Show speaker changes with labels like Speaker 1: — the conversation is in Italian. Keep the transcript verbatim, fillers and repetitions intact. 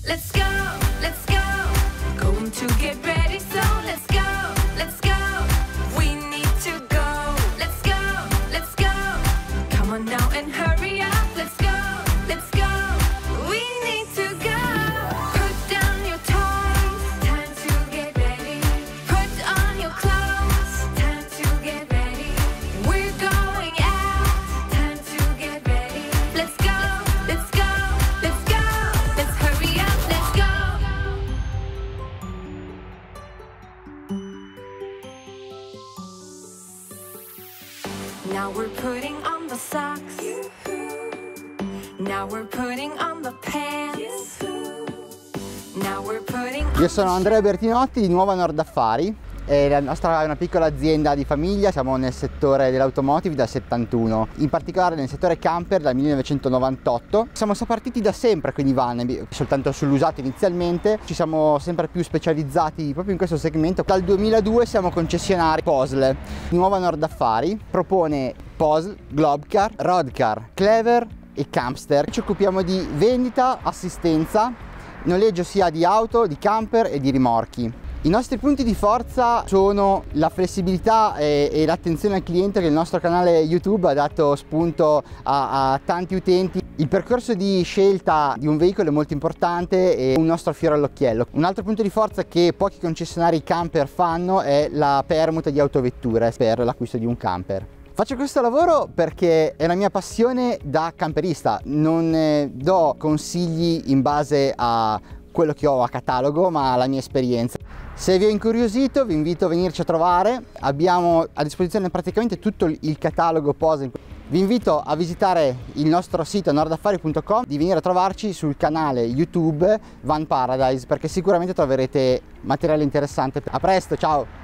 Speaker 1: let's go, let's go. Going to get ready, so let's go, let's go. We need to go, let's go, let's go. Come on now and hurry up, let's go, let's go. We need to go. Put down your toys, time to get ready. Put on your clothes, time to get ready. We're going out, time to get ready. Let's go, let's go, let's go. Let's hurry up, let's go. Now we're putting on the socks. Now we're putting on the pants. Now we're putting on.
Speaker 2: Io sono Andrea Bertinotti di Nuova Nord Affari. E la nostra è una piccola azienda di famiglia, siamo nel settore dell'automotive dal settantuno, in particolare nel settore camper dal millenovecentonovantotto. Siamo partiti da sempre con i van, soltanto sull'usato inizialmente, ci siamo sempre più specializzati proprio in questo segmento. Dal duemiladue siamo concessionari P O S L. Nuova Nord Affari propone P O S L, Globcar, Roadcar, Clever e Campster. Ci occupiamo di vendita, assistenza, noleggio sia di auto, di camper e di rimorchi. I nostri punti di forza sono la flessibilità e, e l'attenzione al cliente, che il nostro canale YouTube ha dato spunto a, a tanti utenti. Il percorso di scelta di un veicolo è molto importante e un nostro fiore all'occhiello. Un altro punto di forza che pochi concessionari camper fanno è la permuta di autovetture per l'acquisto di un camper. Faccio questo lavoro perché è la mia passione da camperista, non eh, do consigli in base a quello che ho a catalogo, ma alla mia esperienza. Se vi ho incuriosito vi invito a venirci a trovare, abbiamo a disposizione praticamente tutto il catalogo P O S L. Vi invito a visitare il nostro sito nordaffari punto com, di venire a trovarci sul canale YouTube Van Paradise, perché sicuramente troverete materiale interessante. A presto, ciao!